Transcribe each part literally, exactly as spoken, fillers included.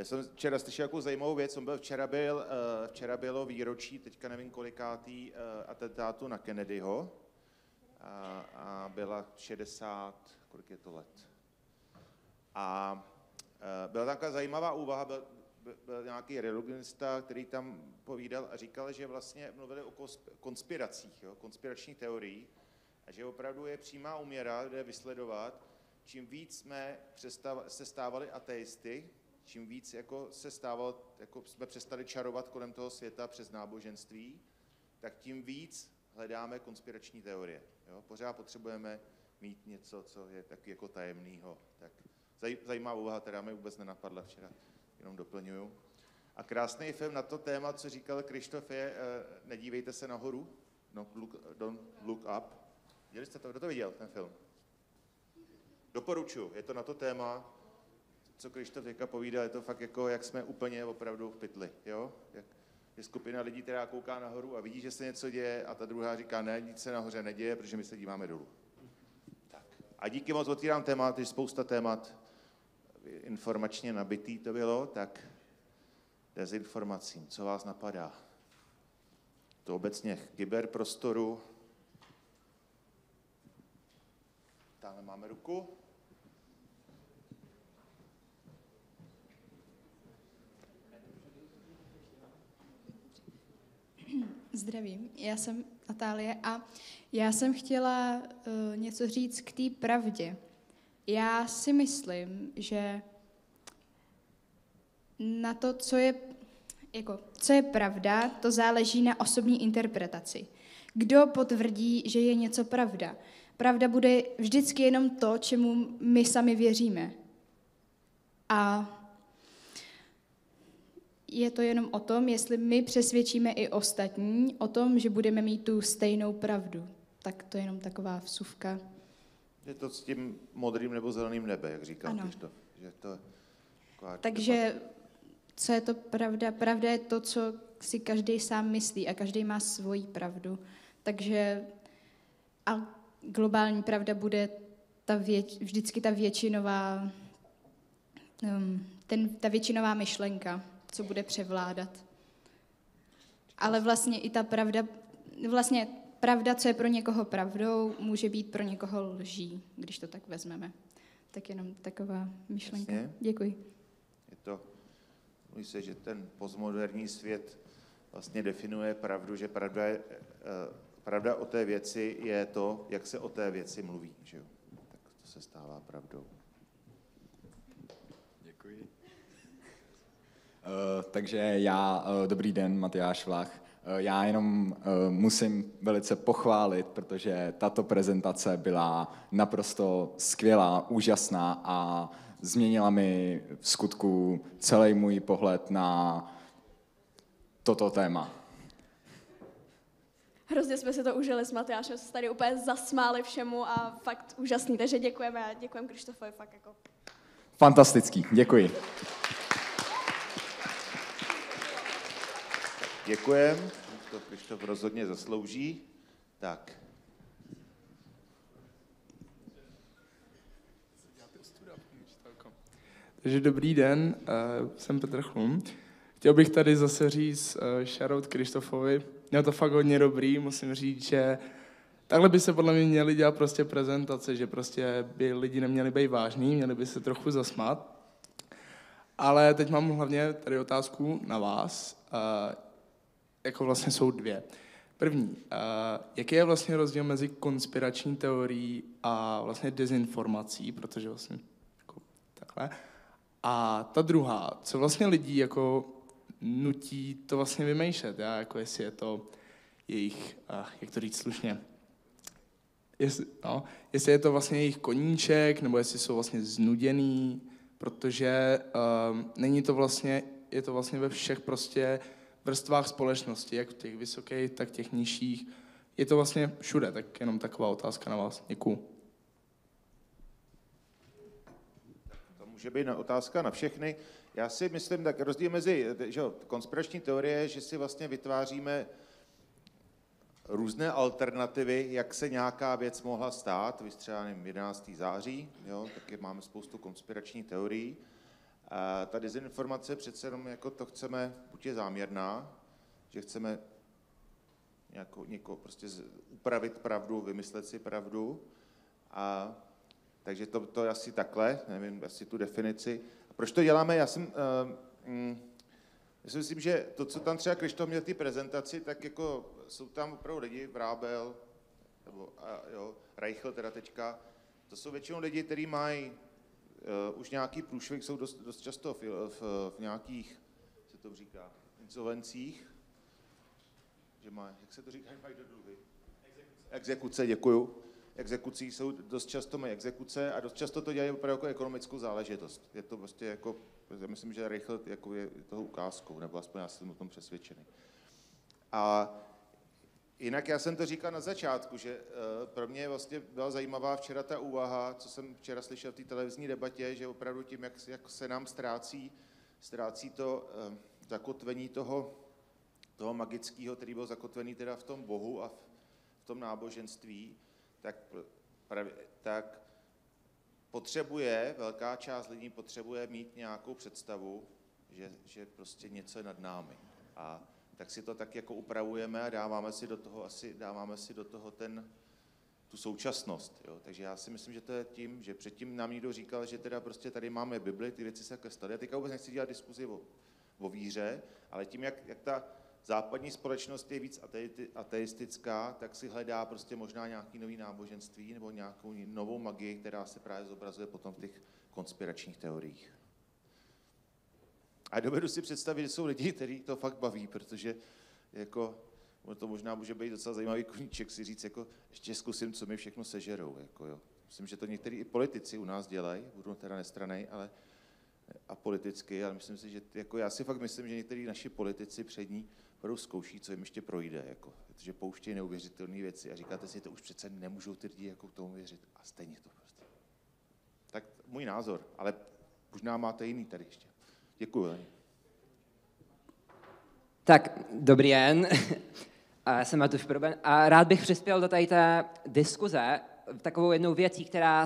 Já jsem včera slyšel jako zajímavou věc, on byl, včera, byl, včera bylo výročí, teďka nevím kolikátý, atentátu na Kennedyho a, a byla šedesát, kolik je to let. A byla taková zajímavá úvaha, byl, byl nějaký religionista, který tam povídal a říkal, že vlastně mluvili o konspiracích, jo, konspirační teorii, a že opravdu je přímá úměra, kde vysledovat, čím víc jsme se stávali ateisty, čím víc jako se stávalo, jako jsme přestali čarovat kolem toho světa přes náboženství, tak tím víc hledáme konspirační teorie. Jo? Pořád potřebujeme mít něco, co je taky jako tajemného. Tak zajímavá úvaha, která mi vůbec nenapadla včera, jenom doplňuju. A krásný film na to téma, co říkal Krištof, je uh, Nedívejte se nahoru, no, look, don't look up. Viděli jste to? Kdo to viděl, ten film? Doporučuji, je to na to téma, co Krištof teďka povídal, je to fakt jako, jak jsme úplně opravdu v pytli, jo? Jak je skupina lidí, která kouká nahoru a vidí, že se něco děje a ta druhá říká, ne, nic se nahoře neděje, protože my se díváme dolů. Tak. A díky moc otvírám témat, je spousta témat informačně nabitý to bylo, tak dezinformacím, co vás napadá? To obecně kyberprostoru. Tamhle máme ruku. Zdravím, já jsem Natálie a já jsem chtěla uh, něco říct k té pravdě. Já si myslím, že na to, co je, jako, co je pravda, to záleží na osobní interpretaci. Kdo potvrdí, že je něco pravda? Pravda bude vždycky jenom to, čemu my sami věříme. A je to jenom o tom, jestli my přesvědčíme i ostatní o tom, že budeme mít tu stejnou pravdu. Tak to je jenom taková vsuvka. Je to s tím modrým nebo zeleným nebe, jak říkal Krištof. Že to Takže co je to pravda? Pravda je to, co si každý sám myslí a každý má svoji pravdu. Takže a globální pravda bude ta věč, vždycky ta většinová, um, ten, ta většinová myšlenka, co bude převládat. Ale vlastně i ta pravda, vlastně pravda, co je pro někoho pravdou, může být pro někoho lží, když to tak vezmeme. Tak jenom taková myšlenka. Jasně. Děkuji. Je to, mluví se, že ten postmoderní svět vlastně definuje pravdu, že pravda, je, pravda o té věci je to, jak se o té věci mluví. Že jo? Tak to se stává pravdou. Děkuji. Uh, takže já, uh, dobrý den, Matyáš Vlach. Uh, já jenom uh, musím velice pochválit, protože tato prezentace byla naprosto skvělá, úžasná a změnila mi v skutku celý můj pohled na toto téma. Hrozně jsme se to užili s Matyášem, se tady úplně zasmáli všemu a fakt úžasný, takže děkujeme a děkujeme Krištofovi fakt jako. Fantastický, děkuji. Děkujem, to Krištof rozhodně zaslouží. Tak. Takže dobrý den, jsem Petr Chlum. Chtěl bych tady zase říct shoutout Krištofovi. Měl to fakt hodně dobrý, musím říct, že takhle by se podle mě měly dělat prostě prezentace, že prostě by lidi neměli být vážní, měli by se trochu zasmát. Ale teď mám hlavně tady otázku na vás, jako vlastně jsou dvě. První, jaký je vlastně rozdíl mezi konspirační teorií a vlastně dezinformací, protože vlastně jako takhle. A ta druhá, co vlastně lidí jako nutí to vlastně vymýšlet, já, jako jestli je to jejich, jak to říct slušně, jestli, no, jestli je to vlastně jejich koníček, nebo jestli jsou vlastně znuděný, protože um, není to vlastně, je to vlastně ve všech prostě vrstvách společnosti, jak v těch vysokých, tak těch nižších. Je to vlastně všude, tak jenom taková otázka na vás. Děkuju. To může být otázka na všechny. Já si myslím, tak rozdíl mezi že, konspirační teorie, že si vlastně vytváříme různé alternativy, jak se nějaká věc mohla stát, vystřelaným jedenáctého září, jo, taky máme spoustu konspiračních teorií. A ta dezinformace přece jenom jako to chceme, buď je záměrná, že chceme nějakou, někoho prostě upravit pravdu, vymyslet si pravdu. A takže to, to je asi takhle, nevím, asi tu definici. A proč to děláme? Já jsem, uh, mm, já si myslím, že to, co tam třeba Krištof měl v té prezentaci, tak jako jsou tam opravdu lidi, Vrábel, nebo a, jo, Reichl teda teďka, to jsou většinou lidi, kteří mají uh, už nějaký průšvih, jsou dost, dost často v, v, v nějakých, co to říká, insolvencích, že mají, jak se to říká, mají do dluhy? Exekuce. Exekuce, děkuju. Exekucí jsou dost často mají exekuce a dost často to dělají opravdu jako ekonomickou záležitost. Je to prostě jako, já myslím, že Reichl jako je toho ukázkou, nebo aspoň já jsem o tom přesvědčený. A jinak já jsem to říkal na začátku, že uh, pro mě vlastně byla zajímavá včera ta úvaha, co jsem včera slyšel v té televizní debatě, že opravdu tím, jak, jak se nám ztrácí, ztrácí to uh, zakotvení toho, toho magického, který byl zakotvený teda v tom Bohu a v, v tom náboženství, tak, tak potřebuje, velká část lidí potřebuje mít nějakou představu, že, že prostě něco je nad námi. A tak si to tak jako upravujeme a dáváme si do toho asi, dáváme si do toho ten, tu současnost. Jo? Takže já si myslím, že to je tím, že předtím nám někdo říkal, že teda prostě tady máme Bibli, ty věci se takhle staly. Já teďka vůbec nechci dělat diskuzi o, o víře, ale tím, jak, jak ta západní společnost je víc ateistická, tak si hledá prostě možná nějaký nový náboženství nebo nějakou novou magii, která se právě zobrazuje potom v těch konspiračních teoriích. A dovedu si představit, že jsou lidi, kteří to fakt baví, protože jako, to možná může být docela zajímavý koníček si říct, jako ještě zkusím, co mi všechno sežerou. Jako, jo. Myslím, že to některý i politici u nás dělají, budu teda nestranej, ale a politicky, ale myslím si, že jako já si fakt myslím, že některý naši politici přední budou zkouší, co jim ještě projde, jako, protože pouštějí neuvěřitelné věci a říkáte si, to už přece nemůžou ty lidi jako k tomu věřit a stejně to prostě. Tak můj názor, ale možná máte jiný tady ještě. Děkuji. Tak, dobrý den. Já jsem Matuš Proben a rád bych přispěl do tady té diskuze takovou jednou věcí, která...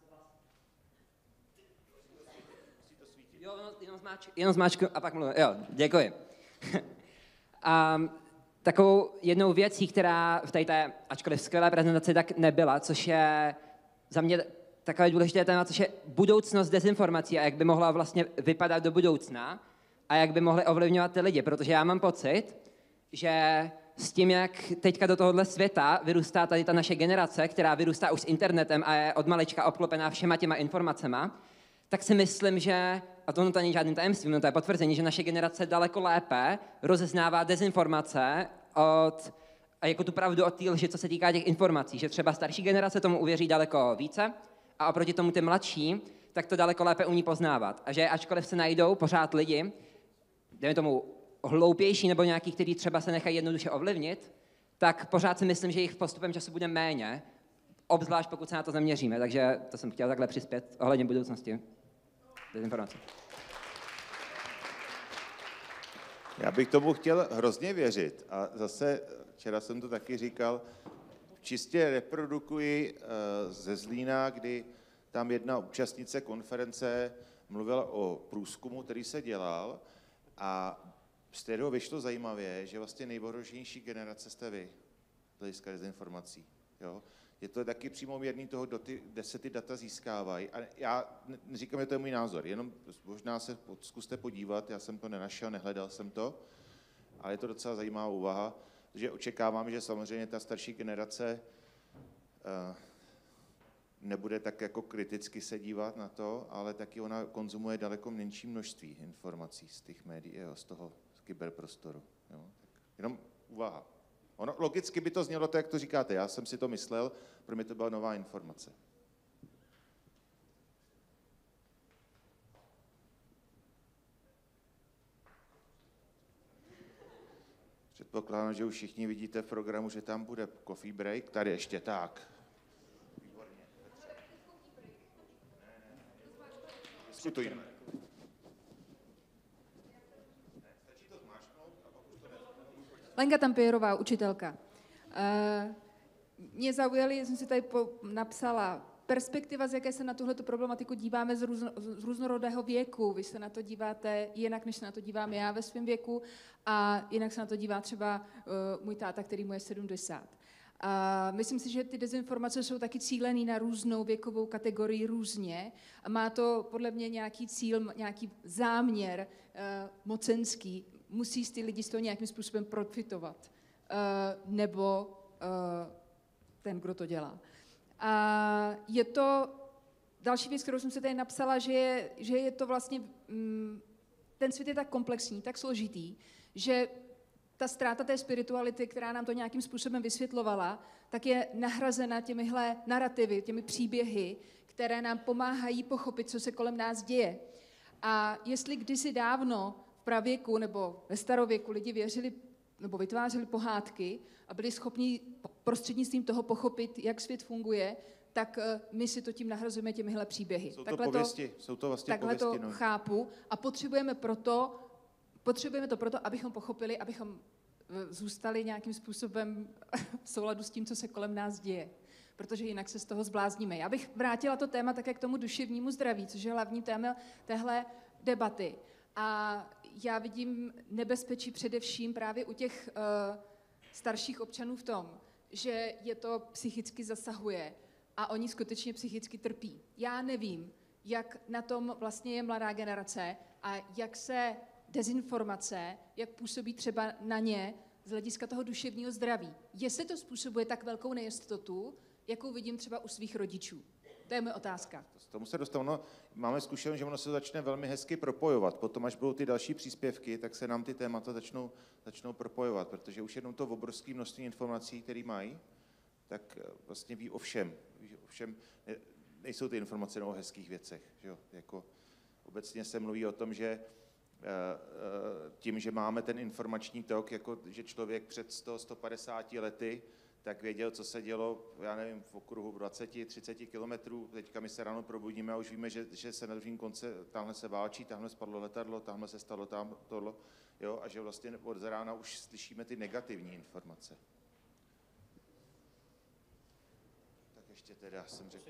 Jo, jenom zmáčku, jenom zmáčku a pak mluvím. Jo, děkuji. A takovou jednou věcí, která v té, ačkoliv skvělé prezentaci, tak nebyla, což je za mě takové důležité téma, což je budoucnost dezinformací a jak by mohla vlastně vypadat do budoucna a jak by mohly ovlivňovat ty lidi, protože já mám pocit, že s tím, jak teďka do tohohle světa vyrůstá tady ta naše generace, která vyrůstá už s internetem a je od malička obklopená všema těma informacema, tak si myslím, že, a to není žádným tajemstvím, no to je potvrzení, že naše generace daleko lépe rozeznává dezinformace od, a jako tu pravdu od té lži, co se týká těch informací, že třeba starší generace tomu uvěří daleko více a oproti tomu ty mladší, tak to daleko lépe umí poznávat. A že ačkoliv se najdou pořád lidi, dejme tomu hloupější nebo nějaký, kteří třeba se nechají jednoduše ovlivnit, tak pořád si myslím, že jich postupem času bude méně, obzvlášť pokud se na to zaměříme. Takže to jsem chtěl takhle přispět ohledně budoucnosti. Dezinformace. Já bych tomu chtěl hrozně věřit a zase, včera jsem to taky říkal, čistě reprodukuji ze Zlína, kdy tam jedna účastnice konference mluvila o průzkumu, který se dělal a z kterého vyšlo zajímavě, že vlastně nejvohroženější generace jste vy, z hlediska dezinformací. Jo? Je to taky přímoměrný toho, kde se ty data získávají. A já neříkám, že to je můj názor, jenom možná se zkuste podívat, já jsem to nenašel, nehledal jsem to, ale je to docela zajímavá úvaha, že očekávám, že samozřejmě ta starší generace uh, nebude tak jako kriticky se dívat na to, ale taky ona konzumuje daleko menší množství informací z těch médií, jo, z toho z kyberprostoru. Jo. Tak jenom úvaha. Ono, logicky by to znělo tak, jak to říkáte. Já jsem si to myslel, pro mě to byla nová informace. Předpokládám, že už všichni vidíte v programu, že tam bude coffee break. Tady ještě tak. Výborně. Diskutujeme. Lenka Tampierová, učitelka. Mě zaujaly, jsem si tady napsala perspektiva, z jaké se na tuhletu problematiku díváme z, různo, z různorodého věku. Vy se na to díváte jinak, než se na to dívám já ve svém věku a jinak se na to dívá třeba uh, můj táta, který mu je sedmdesát. A myslím si, že ty dezinformace jsou taky cílený na různou věkovou kategorii různě a má to podle mě nějaký cíl, nějaký záměr uh, mocenský. Musí ty lidi z toho nějakým způsobem profitovat. Uh, nebo uh, ten, kdo to dělá. A je to další věc, kterou jsem si tady napsala, že je, že je to vlastně, mm, ten svět je tak komplexní, tak složitý, že ta ztráta té spirituality, která nám to nějakým způsobem vysvětlovala, tak je nahrazena těmihle narrativy, těmi příběhy, které nám pomáhají pochopit, co se kolem nás děje. A jestli kdysi dávno v pravěku nebo ve starověku lidi věřili nebo vytvářeli pohádky a byli schopni prostřednictvím toho pochopit, jak svět funguje, tak my si to tím nahrazujeme těmihle příběhy. Jsou to takhle pověsti, to, jsou to vlastně takhle pověsti. to No. chápu a potřebujeme proto, potřebujeme to proto, abychom pochopili, abychom zůstali nějakým způsobem v souladu s tím, co se kolem nás děje. Protože jinak se z toho zblázníme. Já bych vrátila to téma také k tomu duševnímu zdraví, což je hlavní téma téhle debaty. A já vidím nebezpečí především právě u těch uh, starších občanů v tom, že je to psychicky zasahuje a oni skutečně psychicky trpí. Já nevím, jak na tom vlastně je mladá generace a jak se dezinformace, jak působí třeba na ně z hlediska toho duševního zdraví. Jestli to způsobuje tak velkou nejistotu, jakou vidím třeba u svých rodičů. To je moje otázka. K tomu se dostanu. No, máme zkušenost, že ono se začne velmi hezky propojovat. Potom, až budou ty další příspěvky, tak se nám ty témata začnou, začnou propojovat, protože už jenom to obrovské množství informací, které mají, tak vlastně ví o všem. Ví o všem. Nejsou ty informace o hezkých věcech. Že jo? Jako obecně se mluví o tom, že tím, že máme ten informační tok, jako že člověk před sto, sto padesáti lety tak věděl, co se dělo, já nevím, v okruhu dvacet třicet kilometrů. Teďka my se ráno probudíme a už víme, že, že se na druhém konce, tamhle se válčí, tamhle spadlo letadlo, tamhle se stalo tam tohle, jo, a že vlastně od rána už slyšíme ty negativní informace. Tak ještě teda jsem řekl.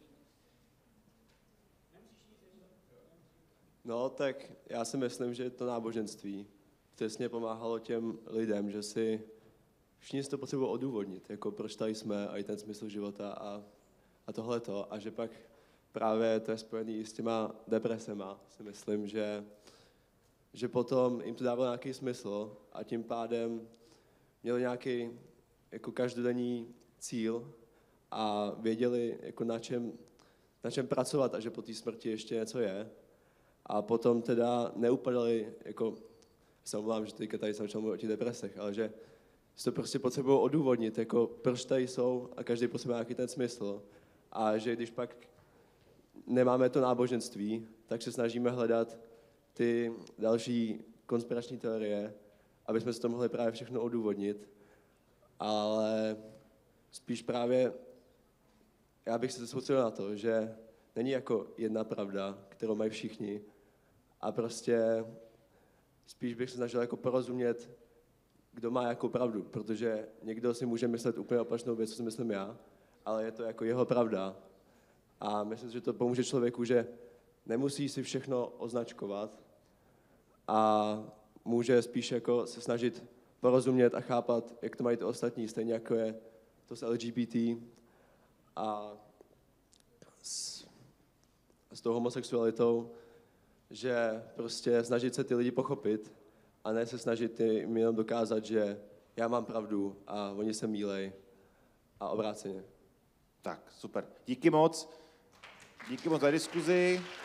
No, tak já si myslím, že to náboženství přesně pomáhalo těm lidem, že si všichni si to potřebují odůvodnit, jako proč tady jsme a i ten smysl života a, a tohleto. A že pak právě to je spojený s těma depresema, si myslím, že, že potom jim to dávalo nějaký smysl a tím pádem měli nějaký jako každodenní cíl a věděli, jako na čem, na čem pracovat a že po té smrti ještě něco je. A potom teda neupadali, jako se omlám, že teďka tady jsem začal mluvit o těch depresech, ale že si to prostě potřebují odůvodnit, jako proč tady jsou a každý potřebuje nějaký ten smysl. A že když pak nemáme to náboženství, tak se snažíme hledat ty další konspirační teorie, aby jsme si to mohli právě všechno odůvodnit. Ale spíš právě, já bych se soustředil na to, že není jako jedna pravda, kterou mají všichni. A prostě spíš bych se snažil jako porozumět, kdo má jakou pravdu, protože někdo si může myslet úplně opačnou věc, co si myslím já, ale je to jako jeho pravda. A myslím, že to pomůže člověku, že nemusí si všechno označkovat a může spíš jako se snažit porozumět a chápat, jak to mají ty ostatní, stejně jako je to s L G B T a s, s tou homosexualitou, že prostě snažit se ty lidi pochopit a ne se snažit jim jenom dokázat, že já mám pravdu a oni se mýlej a obráceně. Tak, super. Díky moc. Díky moc za diskuzi.